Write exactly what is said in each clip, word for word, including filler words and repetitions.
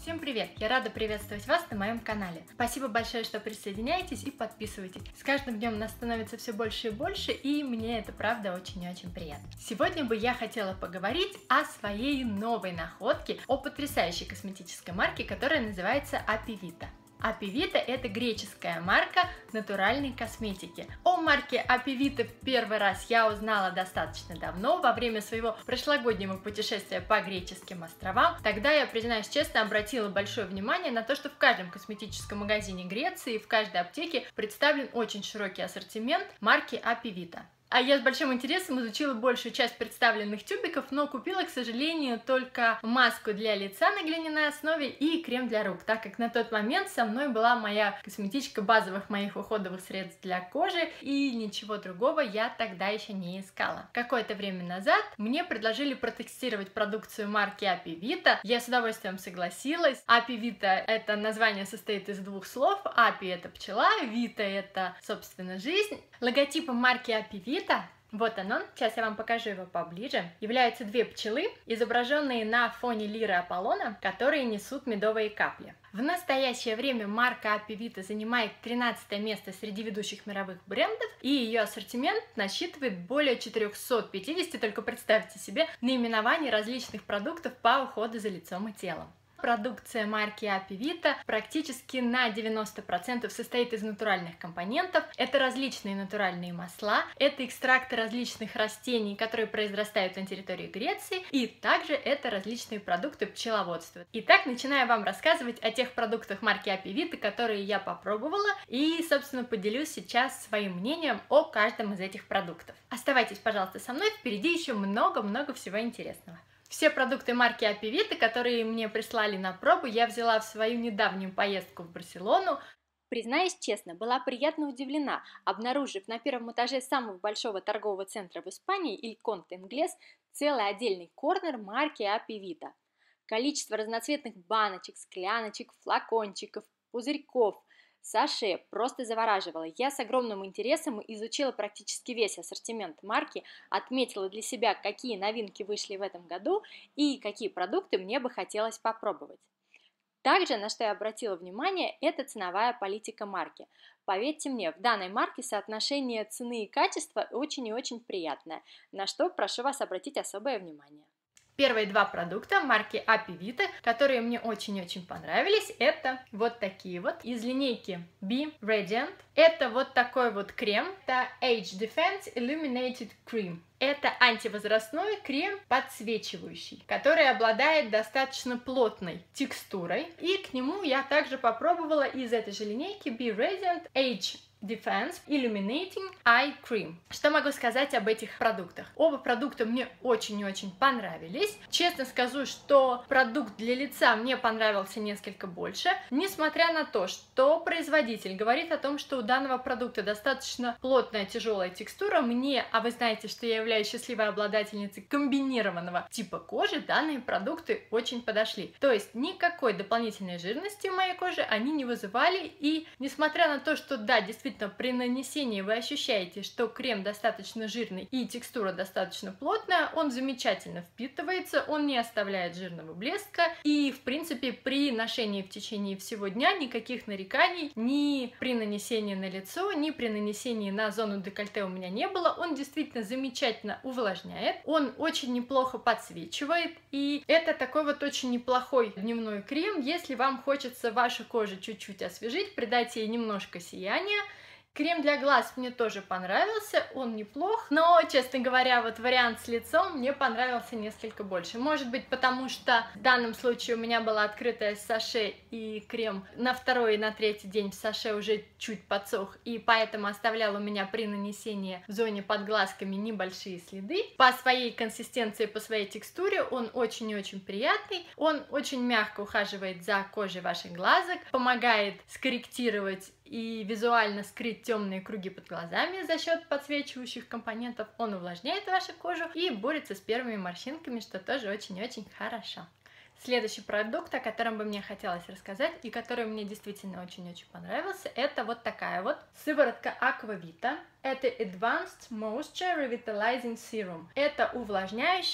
Всем привет! Я рада приветствовать вас на моем канале. Спасибо большое, что присоединяетесь и подписываетесь. С каждым днем нас становится все больше и больше, и мне это правда очень и очень приятно. Сегодня бы я хотела поговорить о своей новой находке, о потрясающей косметической марке, которая называется Apivita. Apivita – это греческая марка натуральной косметики. О марке Apivita в первый раз я узнала достаточно давно, во время своего прошлогоднего путешествия по греческим островам. Тогда я, признаюсь честно, обратила большое внимание на то, что в каждом косметическом магазине Греции, в каждой аптеке представлен очень широкий ассортимент марки Apivita. А я с большим интересом изучила большую часть представленных тюбиков, но купила, к сожалению, только маску для лица на глиняной основе и крем для рук, так как на тот момент со мной была моя косметичка базовых моих уходовых средств для кожи, и ничего другого я тогда еще не искала. Какое-то время назад мне предложили протестировать продукцию марки Apivita, я с удовольствием согласилась. Apivita — это название состоит из двух слов, Api — это пчела, Vita — это, собственно, жизнь. Логотипом марки Apivita, вот он он, сейчас я вам покажу его поближе, являются две пчелы, изображенные на фоне лиры Аполлона, которые несут медовые капли. В настоящее время марка Apivita занимает тринадцатое место среди ведущих мировых брендов, и ее ассортимент насчитывает более четырёхсот пятидесяти, только представьте себе, наименований различных продуктов по уходу за лицом и телом. Продукция марки Apivita практически на девяносто процентов состоит из натуральных компонентов. Это различные натуральные масла, это экстракты различных растений, которые произрастают на территории Греции, и также это различные продукты пчеловодства. Итак, начинаю вам рассказывать о тех продуктах марки Apivita, которые я попробовала, и, собственно, поделюсь сейчас своим мнением о каждом из этих продуктов. Оставайтесь, пожалуйста, со мной, впереди еще много-много всего интересного. Все продукты марки Apivita, которые мне прислали на пробу, я взяла в свою недавнюю поездку в Барселону. Признаюсь честно, была приятно удивлена, обнаружив на первом этаже самого большого торгового центра в Испании, El Corte Inglés, целый отдельный корнер марки Apivita. Количество разноцветных баночек, скляночек, флакончиков, пузырьков, саше просто завораживало. Я с огромным интересом изучила практически весь ассортимент марки, отметила для себя, какие новинки вышли в этом году и какие продукты мне бы хотелось попробовать. Также, на что я обратила внимание, это ценовая политика марки. Поверьте мне, в данной марке соотношение цены и качества очень и очень приятное, на что прошу вас обратить особое внимание. Первые два продукта марки Apivita, которые мне очень-очень понравились, это вот такие вот из линейки Be Radiant. Это вот такой вот крем, это Age Defense Illuminated Cream. Это антивозрастной крем подсвечивающий, который обладает достаточно плотной текстурой. И к нему я также попробовала из этой же линейки Be Radiant Age Defense Illuminating Eye Cream. Что могу сказать об этих продуктах? Оба продукта мне очень и очень понравились. Честно скажу, что продукт для лица мне понравился несколько больше, несмотря на то, что производитель говорит о том, что у данного продукта достаточно плотная тяжелая текстура. Мне, а вы знаете, что я являюсь счастливой обладательницей комбинированного типа кожи, данные продукты очень подошли. То есть никакой дополнительной жирности в моей коже они не вызывали, и несмотря на то, что да, действительно, при нанесении вы ощущаете, что крем достаточно жирный и текстура достаточно плотная, он замечательно впитывается, он не оставляет жирного блеска, и в принципе при ношении в течение всего дня никаких нареканий ни при нанесении на лицо, ни при нанесении на зону декольте у меня не было. Он действительно замечательно увлажняет, он очень неплохо подсвечивает, и это такой вот очень неплохой дневной крем, если вам хочется вашу кожу чуть-чуть освежить, придать ей немножко сияния. Крем для глаз мне тоже понравился, он неплох, но, честно говоря, вот вариант с лицом мне понравился несколько больше. Может быть, потому что в данном случае у меня была открытая саше, и крем на второй и на третий день в саше уже чуть подсох, и поэтому оставлял у меня при нанесении в зоне под глазками небольшие следы. По своей консистенции, по своей текстуре он очень и очень приятный, он очень мягко ухаживает за кожей ваших глазок, помогает скорректировать и визуально скрыть темные круги под глазами за счет подсвечивающих компонентов. Он увлажняет вашу кожу и борется с первыми морщинками, что тоже очень-очень хорошо. Следующий продукт, о котором бы мне хотелось рассказать и который мне действительно очень-очень понравился, это вот такая вот сыворотка Aquavita. Это Advanced Moisture Revitalizing Serum. Это увлажняющая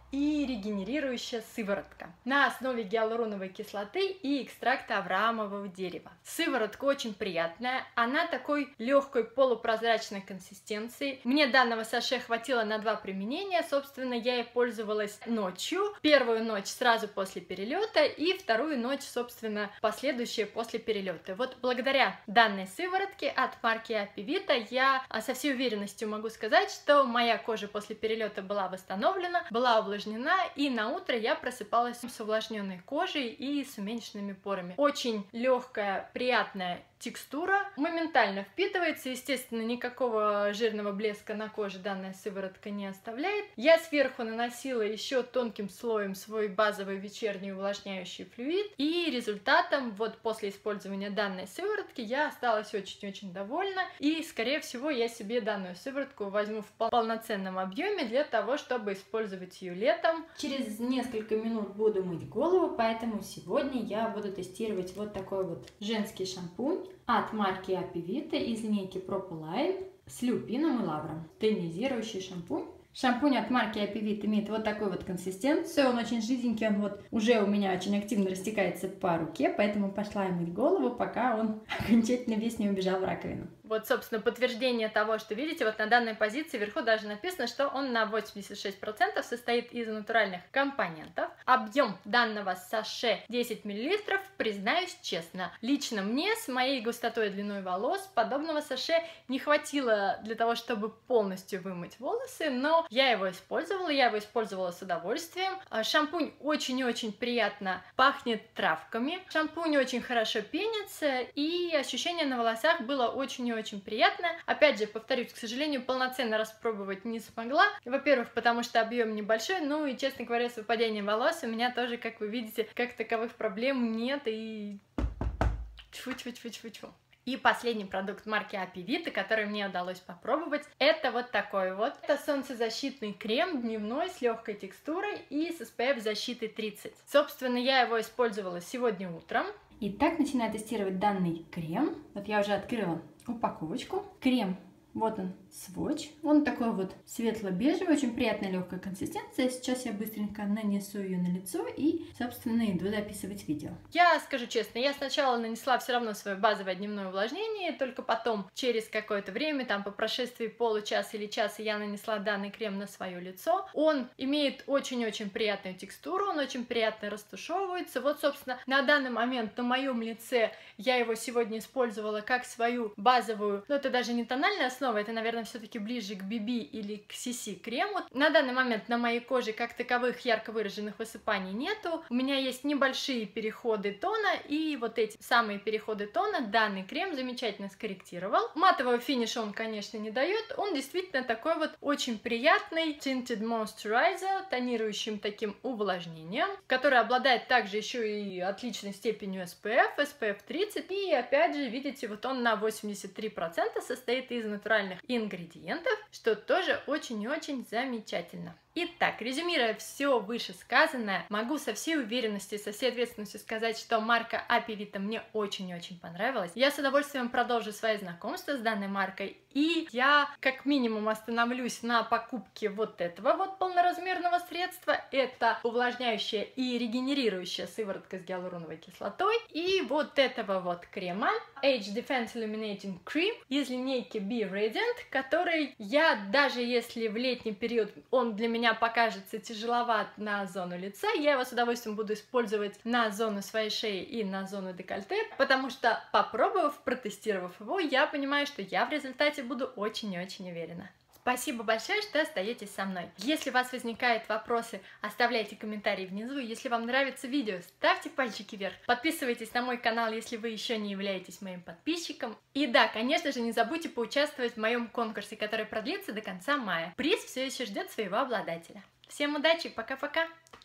и регенерирующая сыворотка на основе гиалуроновой кислоты и экстракта авраамового дерева. Сыворотка очень приятная, она такой легкой полупрозрачной консистенции. Мне данного саше хватило на два применения, собственно, я ей пользовалась ночью, первую ночь сразу после перелета и вторую ночь, собственно, последующие после перелета. Вот благодаря данной сыворотке от марки Apivita я со всей уверенностью могу сказать, что моя кожа после перелета была восстановлена, была увлажнена, и на утро я просыпалась с увлажненной кожей и с уменьшенными порами. Очень легкая, приятная текстура, моментально впитывается, естественно, никакого жирного блеска на коже данная сыворотка не оставляет. Я сверху наносила еще тонким слоем свой базовый вечерний увлажняющий флюид, и результатом вот после использования данной сыворотки я осталась очень-очень довольна, и скорее всего я себе данную сыворотку возьму в полноценном объеме для того, чтобы использовать ее летом. Через несколько минут буду мыть голову, поэтому сегодня я буду тестировать вот такой вот женский шампунь от марки Apivita из линейки Propoline с люпином и лавром. Тонизирующий шампунь. Шампунь от марки Apivita имеет вот такую вот консистенцию, он очень жиденький, он вот уже у меня очень активно растекается по руке, поэтому пошла я мыть голову, пока он окончательно весь не убежал в раковину. Вот, собственно, подтверждение того, что, видите, вот на данной позиции вверху даже написано, что он на восемьдесят шесть процентов состоит из натуральных компонентов. Объем данного саше десять миллилитров, признаюсь честно. Лично мне с моей густотой и длиной волос подобного саше не хватило для того, чтобы полностью вымыть волосы, но я его использовала, я его использовала с удовольствием. Шампунь очень-очень приятно пахнет травками, шампунь очень хорошо пенится, и ощущение на волосах было очень-очень очень приятно. Опять же, повторюсь, к сожалению, полноценно распробовать не смогла. Во-первых, потому что объем небольшой, ну и, честно говоря, с выпадением волос у меня тоже, как вы видите, как таковых проблем нет, и тьфу-тьфу-тьфу-тьфу-тьфу. И последний продукт марки Apivita, который мне удалось попробовать, это вот такой вот. Это солнцезащитный крем дневной с легкой текстурой и с эс пэ эф защитой тридцать. Собственно, я его использовала сегодня утром. Итак, начинаю тестировать данный крем. Вот я уже открыла упаковочку. Крем, вот он, сводч. Он такой вот светло-бежевый, очень приятная легкая консистенция. Сейчас я быстренько нанесу ее на лицо и, собственно, иду записывать видео. Я скажу честно, я сначала нанесла все равно свое базовое дневное увлажнение, только потом, через какое-то время, там по прошествии получаса или часа, я нанесла данный крем на свое лицо. Он имеет очень-очень приятную текстуру, он очень приятно растушевывается. Вот, собственно, на данный момент на моем лице я его сегодня использовала как свою базовую, но это даже не тональная основа, это, наверное, все-таки ближе к би би или к си си крему. На данный момент на моей коже как таковых ярко выраженных высыпаний нету. У меня есть небольшие переходы тона, и вот эти самые переходы тона данный крем замечательно скорректировал. Матового финиша он, конечно, не дает. Он действительно такой вот очень приятный Tinted Moisturizer, тонирующим таким увлажнением, который обладает также еще и отличной степенью эс пэ эф, эс пэ эф тридцать. И опять же, видите, вот он на восемьдесят три процента состоит из натуральных ингредиентов, что тоже очень и очень замечательно. Итак, резюмируя все вышесказанное, могу со всей уверенностью, со всей ответственностью сказать, что марка Apivita мне очень и очень понравилась. Я с удовольствием продолжу свое знакомство с данной маркой, и я как минимум остановлюсь на покупке вот этого вот полноразмерного средства. Это увлажняющая и регенерирующая сыворотка с гиалуроновой кислотой, и вот этого вот крема Age Defense Illuminating Cream из линейки Be Radiant, который я, даже если в летний период он для меня покажется тяжеловат на зону лица, я его с удовольствием буду использовать на зону своей шеи и на зону декольте, потому что, попробовав, протестировав его, я понимаю, что я в результате буду очень и очень уверена. Спасибо большое, что остаетесь со мной. Если у вас возникают вопросы, оставляйте комментарии внизу. Если вам нравится видео, ставьте пальчики вверх. Подписывайтесь на мой канал, если вы еще не являетесь моим подписчиком. И да, конечно же, не забудьте поучаствовать в моем конкурсе, который продлится до конца мая. Приз все еще ждет своего обладателя. Всем удачи, пока-пока!